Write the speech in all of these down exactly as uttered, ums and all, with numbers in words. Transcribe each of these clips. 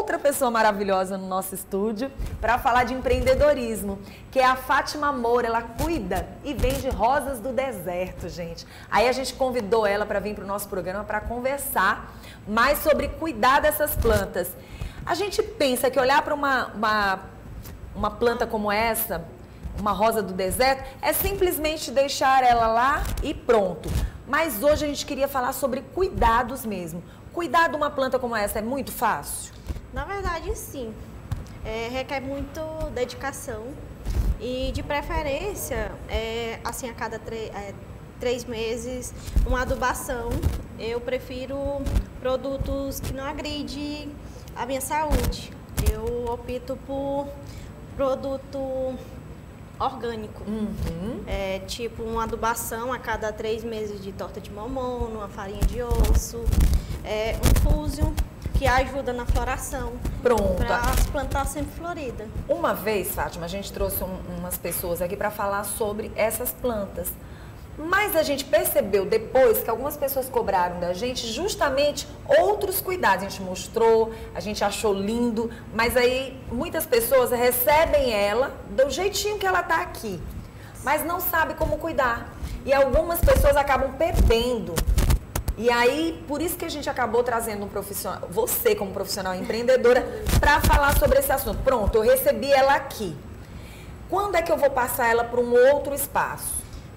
outra pessoa maravilhosa no nosso estúdio para falar de empreendedorismo, que é a Fátima Moura. Ela cuida e vende rosas do deserto, gente. Aí a gente convidou ela para vir para o nosso programa para conversar mais sobre cuidar dessas plantas. A gente pensa que olhar para uma, uma, uma planta como essa, uma rosa do deserto, é simplesmente deixar ela lá e pronto. Mas hoje a gente queria falar sobre cuidados mesmo. Cuidar de uma planta como essa é muito fácil? Na verdade, sim. É, requer muito dedicação e, de preferência, é, assim, a cada é, três meses, uma adubação. Eu prefiro produtos que não agridem a minha saúde. Eu opto por produto orgânico, uhum. é, tipo uma adubação a cada três meses de torta de mamona, uma farinha de osso, é, um fúsio que ajuda na floração. Pronto. Para as plantas sempre floridas. Uma vez, Fátima, a gente trouxe um, umas pessoas aqui para falar sobre essas plantas. Mas a gente percebeu depois que algumas pessoas cobraram da gente justamente outros cuidados. A gente mostrou, a gente achou lindo, mas aí muitas pessoas recebem ela do jeitinho que ela tá aqui, mas não sabe como cuidar. E algumas pessoas acabam perdendo. E aí, por isso que a gente acabou trazendo um profissional, você como profissional empreendedora, para falar sobre esse assunto. Pronto, eu recebi ela aqui. Quando é que eu vou passar ela para um outro espaço?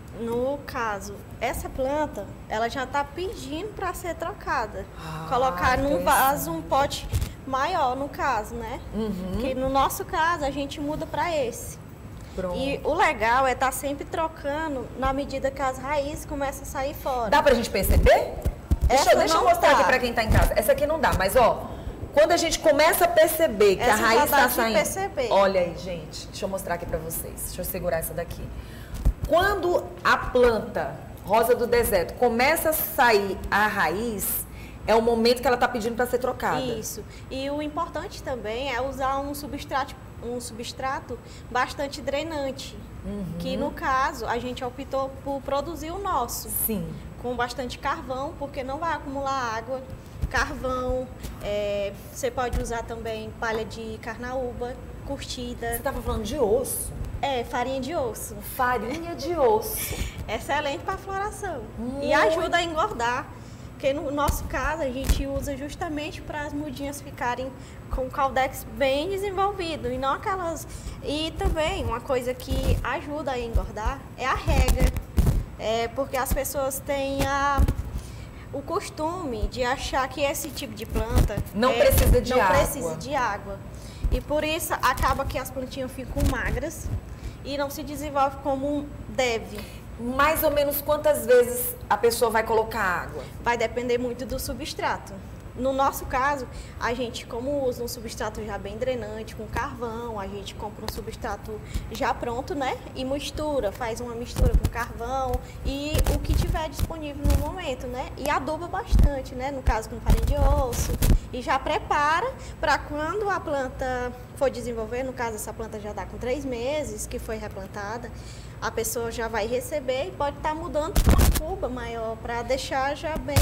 No caso, essa planta, ela já está pedindo para ser trocada. Ah, colocar num vaso, um pote maior, no caso, né? Uhum. Que no nosso caso, a gente muda para esse. Pronto. E o legal é estar tá sempre trocando na medida que as raízes começam a sair fora. Dá pra gente perceber? Deixa, Essa deixa eu não mostrar dá. aqui pra quem tá em casa. Essa aqui não dá, mas ó, quando a gente começa a perceber que Essa a raiz já dá tá de saindo. perceber. Olha aí, gente. Deixa eu mostrar aqui pra vocês. Deixa eu segurar essa daqui. Quando a planta rosa do deserto começa a sair a raiz, é o momento que ela está pedindo para ser trocada. Isso. E o importante também é usar um substrato, um substrato bastante drenante. Uhum. Que no caso, a gente optou por produzir o nosso. Sim. Com bastante carvão, porque não vai acumular água. Carvão, é, você pode usar também palha de carnaúba, curtida. Você estava falando de osso? É, farinha de osso. Farinha de osso. Excelente para floração. Muito. E ajuda a engordar. Porque no nosso caso, a gente usa justamente para as mudinhas ficarem com o caldex bem desenvolvido. E não aquelas... E também, uma coisa que ajuda a engordar é a rega. É porque as pessoas têm a... o costume de achar que esse tipo de planta não é, precisa de não água. precisa de água. E por isso acaba que as plantinhas ficam magras e não se desenvolve como deve. Mais ou menos quantas vezes a pessoa vai colocar água? Vai depender muito do substrato. No nosso caso, a gente, como usa um substrato já bem drenante, com carvão, a gente compra um substrato já pronto, né? E mistura, faz uma mistura com carvão e o que tiver disponível no momento, né? E aduba bastante, né? No caso, com farinha de osso. E já prepara para quando a planta for desenvolver, no caso, essa planta já está com três meses, que foi replantada, a pessoa já vai receber e pode estar tá mudando para uma cuba maior, para deixar já bem...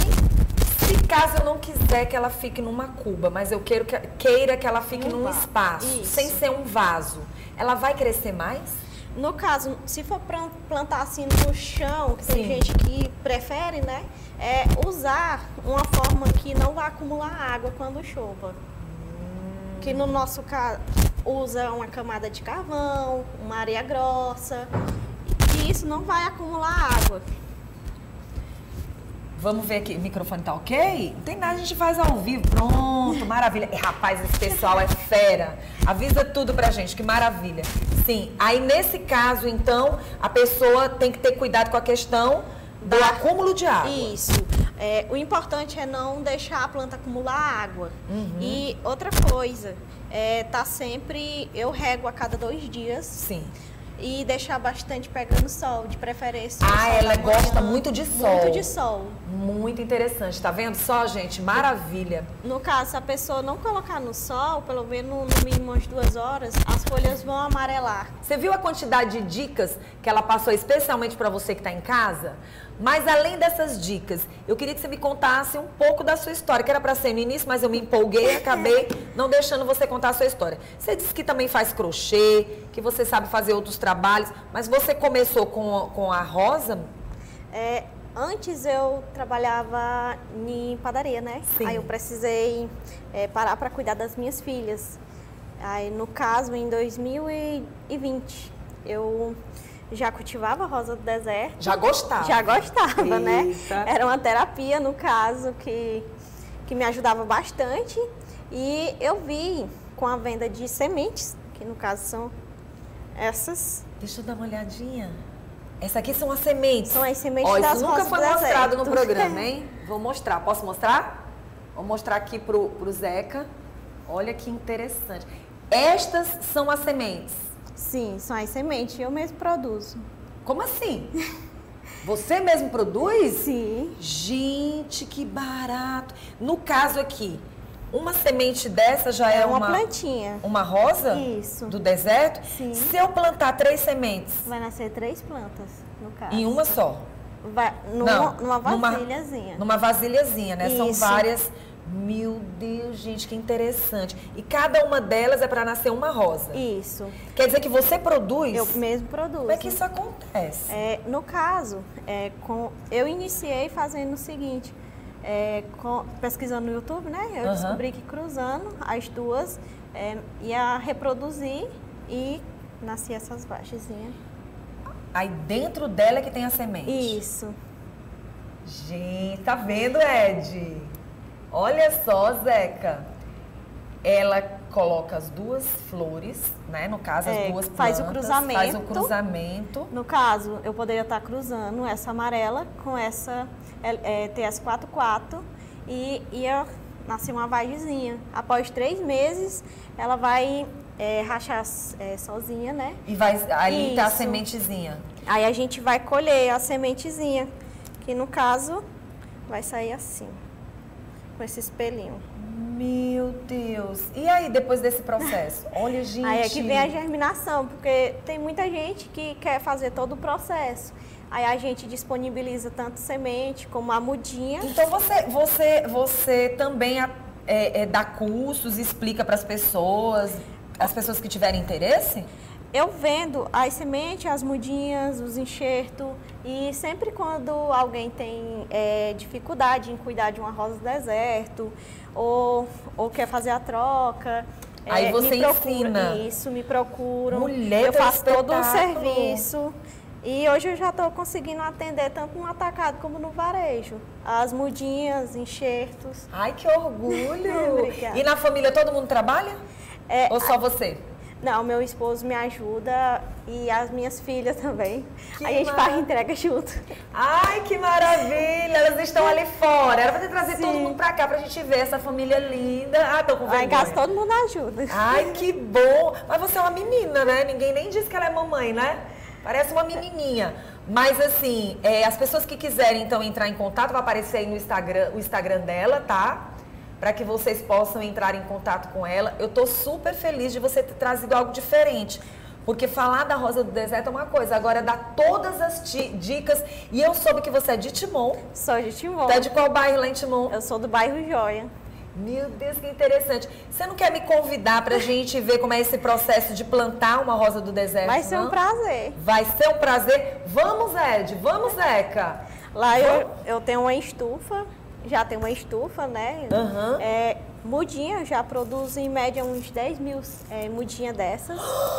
Se caso eu não quiser que ela fique numa cuba, mas eu quero que, queira que ela fique Um num vaso. espaço, Isso. sem ser um vaso, ela vai crescer mais? No caso, se for plantar assim no chão, que tem Sim. gente que prefere, né? É usar uma forma que não vai acumular água quando chova. Hum. Que no nosso caso, usa uma camada de carvão, uma areia grossa, e isso não vai acumular água. Vamos ver aqui, o microfone tá ok? Não tem nada, a gente faz ao vivo. Pronto, maravilha. E, rapaz, esse pessoal é fera. Avisa tudo pra gente, que maravilha. Sim, aí nesse caso, então, a pessoa tem que ter cuidado com a questão do Da... acúmulo de água. Isso. É, o importante é não deixar a planta acumular água. Uhum. E outra coisa, é, tá sempre... Eu rego a cada dois dias. Sim. E deixar bastante pegando sol, de preferência. Ah, sol ela da gosta manhã. muito de sol. Muito de sol. Muito interessante, tá vendo só, gente? Maravilha. No caso, se a pessoa não colocar no sol, pelo menos no mínimo umas duas horas, as folhas vão amarelar. Você viu a quantidade de dicas que ela passou especialmente para você que está em casa? Mas além dessas dicas, eu queria que você me contasse um pouco da sua história, que era para ser no início, mas eu me empolguei e acabei não deixando você contar a sua história. Você disse que também faz crochê, que você sabe fazer outros trabalhos, mas você começou com, com a rosa? É, antes eu trabalhava em padaria, né? Sim. Aí eu precisei é, parar para cuidar das minhas filhas. Aí, no caso, em dois mil e vinte, eu já cultivava rosa do deserto. Já gostava? Já gostava, Eita. né? Era uma terapia, no caso, que, que me ajudava bastante. E eu vi com a venda de sementes, que no caso são essas. Deixa eu dar uma olhadinha. Essa aqui são as sementes. São as sementes Ó, das isso nunca rosas foi do mostrado no deserto. programa, hein? Vou mostrar. Posso mostrar? Vou mostrar aqui pro, pro Zeca. Olha que interessante. Estas são as sementes. Sim, são as sementes. Eu mesmo produzo. Como assim? Você mesmo produz? Sim. Gente, que barato. No caso aqui, uma semente dessa já é, É uma uma plantinha. Uma rosa? Isso. Do deserto? Sim. Se eu plantar três sementes Vai nascer três plantas, no caso. em uma só? Vai, numa, Não, numa numa- vasilhazinha. Numa vasilhazinha, né? São Isso. várias. Meu Deus, gente, que interessante. E cada uma delas é para nascer uma rosa. Isso. Quer dizer que você produz? Eu mesmo produzo. Como é que isso acontece? É, no caso, é, com, eu iniciei fazendo o seguinte, é, com- pesquisando no YouTube, né? Eu Aham. descobri que cruzando as duas é, ia reproduzir e nascia essas vagezinhas. Aí dentro dela é que tem a semente. Isso. Gente, tá vendo, Ed? Olha só, Zeca. Ela coloca as duas flores, né? No caso, as É, duas plantas. faz o cruzamento. Faz o cruzamento. No caso, eu poderia estar cruzando essa amarela com essa é, é, T S quarenta e quatro e ia nascer uma vagezinha. Após três meses, ela vai é, rachar é, sozinha, né? E vai, ali tá a Isso. sementezinha. Aí a gente vai colher a sementezinha, que no caso vai sair assim, com esse espelhinho. Meu Deus. E aí, depois desse processo? Olha, gente. Aí é que vem a germinação, porque tem muita gente que quer fazer todo o processo. Aí a gente disponibiliza tanto semente como a mudinha. Então você, você, você também é, é, dá cursos, explica para as pessoas, as pessoas que tiverem interesse? Eu vendo as sementes, as mudinhas, os enxertos, e sempre quando alguém tem é, dificuldade em cuidar de uma rosa do deserto, ou, ou quer fazer a troca, Aí é, você me procura, ensina. Isso, me procuram. Mulher, eu teu faço todo o espetáculo. serviço. E hoje eu já estou conseguindo atender tanto no atacado como no varejo. As mudinhas, enxertos. Ai, que orgulho! Obrigada. E na família todo mundo trabalha? É, Ou só você? Não, meu esposo me ajuda e as minhas filhas também. Que a gente mara- faz entrega junto. Ai, que maravilha! Elas estão ali fora. Era pra ter trazido Sim. todo mundo pra cá pra gente ver essa família linda. Ah, tô com Lá em vergonha. casa todo mundo ajuda. Ai, que bom! Mas você é uma menina, né? Ninguém nem disse que ela é mamãe, né? Parece uma menininha. Mas assim, é, as pessoas que quiserem então entrar em contato, vai aparecer aí no Instagram, o Instagram dela, tá? Para que vocês possam entrar em contato com ela. Eu tô super feliz de você ter trazido algo diferente. Porque falar da Rosa do Deserto é uma coisa, agora dar todas as ti- dicas. E eu soube que você é de Timon. Sou de Timon. Tá de qual bairro lá em Timon? Eu sou do bairro Joia. Meu Deus, que interessante. Você não quer me convidar pra gente ver como é esse processo de plantar uma Rosa do Deserto? Vai ser não? um prazer. Vai ser um prazer. Vamos, Ed. Vamos, Zeca. Lá eu, eu tenho uma estufa, já tenho uma estufa, né? Aham. É, mudinha, eu já produzo em média uns dez mil é, mudinha dessas.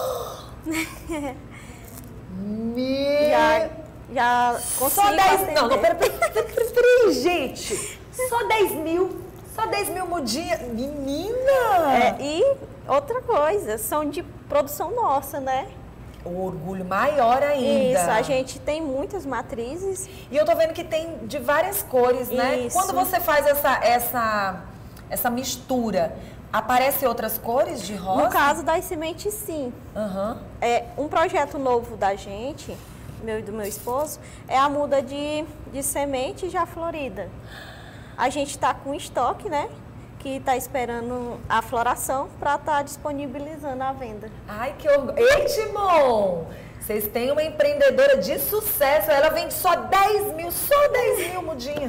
Meu... Já, já consigo Só dez... atender. Não, não, peraí, peraí, peraí, peraí, peraí, gente. Só dez mil. Só dez mil mudinha. Menina! É, e outra coisa, são de produção nossa, né? O orgulho maior ainda. Isso, a gente tem muitas matrizes. E eu tô vendo que tem de várias cores, né? Isso. Quando você faz essa, essa, essa mistura, aparecem outras cores de rosa? No caso das sementes, sim. Aham. É, um projeto novo da gente, meu e do meu esposo, é a muda de, de semente já florida. A gente está com estoque, né? que está esperando a floração para estar tá disponibilizando a venda. Ai, que orgulho. Ei, Timon! Vocês têm uma empreendedora de sucesso, ela vende só dez mil, só dez mil mudinhas.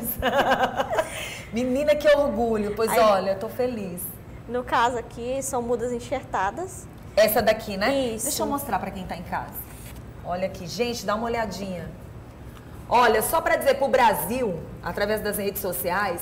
Menina, que orgulho. Pois Aí, olha, tô feliz. No caso aqui, são mudas enxertadas. Essa daqui, né? Isso. Deixa eu mostrar para quem tá em casa. Olha aqui, gente, dá uma olhadinha. Olha, só para dizer pro Brasil, através das redes sociais,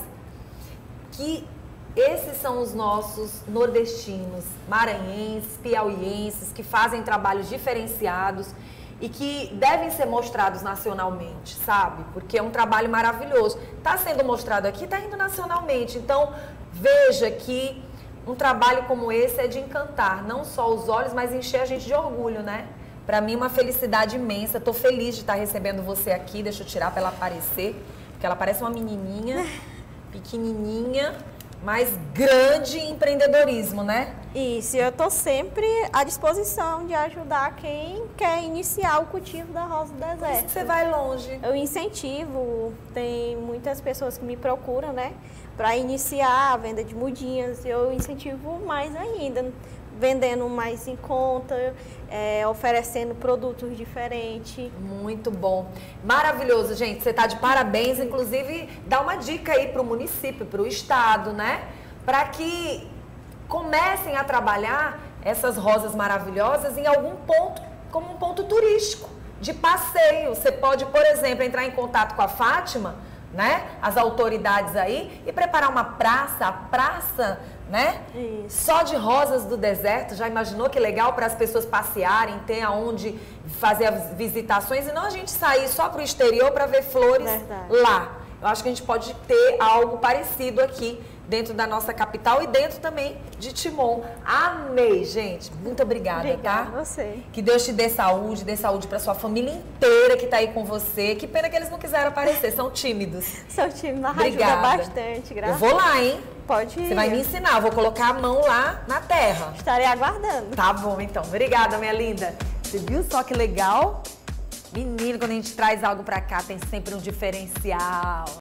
que esses são os nossos nordestinos, maranhenses, piauienses, que fazem trabalhos diferenciados e que devem ser mostrados nacionalmente, sabe? Porque é um trabalho maravilhoso. Está sendo mostrado aqui, está indo nacionalmente. Então, veja que um trabalho como esse é de encantar, não só os olhos, mas encher a gente de orgulho, né? Para mim, uma felicidade imensa. Estou feliz de estar recebendo você aqui. Deixa eu tirar para ela aparecer, porque ela parece uma menininha, pequenininha, mas grande em empreendedorismo, né? Isso, eu estou sempre à disposição de ajudar quem quer iniciar o cultivo da rosa do deserto. Por isso que você vai longe. Eu incentivo, tem muitas pessoas que me procuram, né, para iniciar a venda de mudinhas. Eu incentivo mais ainda, vendendo mais em conta, é, oferecendo produtos diferentes. Muito bom. Maravilhoso, gente. Você está de parabéns. Inclusive, dá uma dica aí para o município, para o estado, né? Para que comecem a trabalhar essas rosas maravilhosas em algum ponto, como um ponto turístico, de passeio. Você pode, por exemplo, entrar em contato com a Fátima, né? As autoridades aí, e preparar uma praça, a praça, né? Isso. Só de rosas do deserto. Já imaginou que legal para as pessoas passearem, ter aonde fazer as visitações e não a gente sair só para o exterior para ver flores Verdade. Lá. Eu acho que a gente pode ter algo parecido aqui dentro da nossa capital e dentro também de Timon. Amei, gente. Muito obrigada, Obrigada tá? a você. Que Deus te dê saúde, dê saúde para sua família inteira que tá aí com você. Que pena que eles não quiseram aparecer, são tímidos. São tímidos, Obrigada. ajuda bastante, graças. Eu vou lá, hein? Pode ir. Você vai me ensinar, eu vou colocar a mão lá na terra. Estarei aguardando. Tá bom, então. Obrigada, minha linda. Você viu só que legal? Menino, quando a gente traz algo pra cá, tem sempre um diferencial.